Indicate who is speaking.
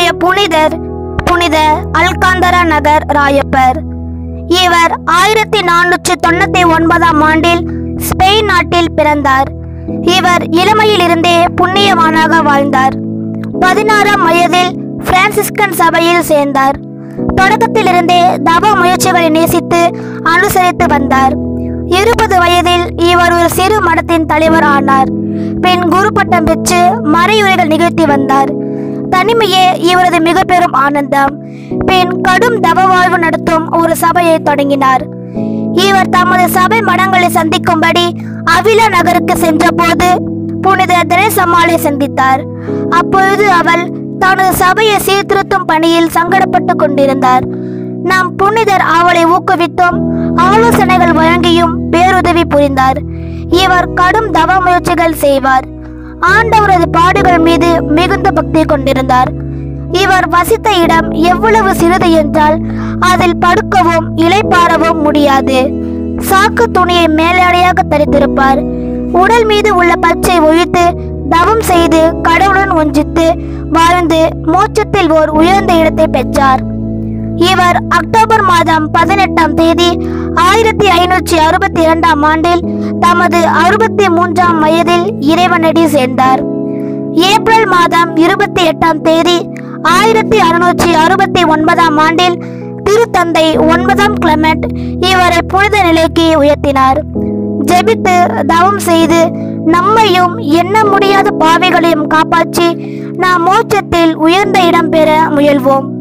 Speaker 1: புனிதர் புனித அல்காந்தரா நகர் ராயப்பர். இவர் 1499ஆம் ஆண்டில் ஸ்பெயின் நாட்டில் பிறந்தார். இவர் இளமையிலிருந்தே புண்ணியவானாக வாழ்ந்தார். 16ஆம் வயதில் பிரான்சிஸ்கன் சபையில் சேர்ந்தார். தொடக்கத்திலிருந்தே தவ முயற்சிகளை நேசித்து அனுசரித்து வந்தார். 20 வயதில் இவர் ஒரு சிறு மடத்தின் தலைவர் ஆனார். பின் குரு பட்டம் பெற்று மறையுரைகள் நிகழ்த்தி வந்தார். தனிமையே இவரது மிக பெரும் ஆனந்தம். பின் கடும் தவ வாழ்வு நடத்தும் ஒரு சபையை தொடங்கினார். இவர் தமது சபை மடங்களை சந்திக்கும்படி அவிலா நகருக்கு சென்ற போது புனித தெரேசம்மாளை சந்தித்தார். அப்பொழுது அவள் தனது சபையை சீர்திருத்தும் பணியில் சங்கடப்பட்டு கொண்டிருந்தார். நாம் புனிதர் அவளை ஊக்குவித்தும் ஆலோசனைகள் வழங்கியும் பேருதவி புரிந்தார். இவர் கடும் தவ முயற்சிகள் செய்வார். ஆண்டவரது பாடுகள் மீது மிகுந்த பக்தி கொண்டிருந்தார். இவர் வசித்த இடம் எவ்வளவு சிறிது என்றால் அதில் படுக்கவும் இளைப்பாறவும் முடியாது. சாக்கு துணியை மேலாடையாக தரித்திருப்பார். உடல் மீது உள்ள பச்சை ஒழித்து தவம் செய்து கடவுளுடன் ஒன்றித்து வாழ்ந்து மோட்சத்தில் ஓர் உயர்ந்த இடத்தை பெற்றார். இவர் அக்டோபர் மாதம் 18ஆம் தேதி 1562ஆம் ஆண்டில் தமது 63ஆம் வயதில் இறைவனடி சேர்ந்தார். ஏப்ரல் மாதம் 28ஆம் தேதி 1669ஆம் ஆண்டில் திருத்தந்தை 9ஆம் கிளமெண்ட் இவரை புனித நிலைக்கு உயர்த்தினார். ஜெபித்து தவம் செய்து நம்மையும் எண்ண முடியாத பாவிகளையும் காப்பாற்றி நாம் மோட்சத்தில் உயர்ந்த இடம் பெற முயல்வோம்.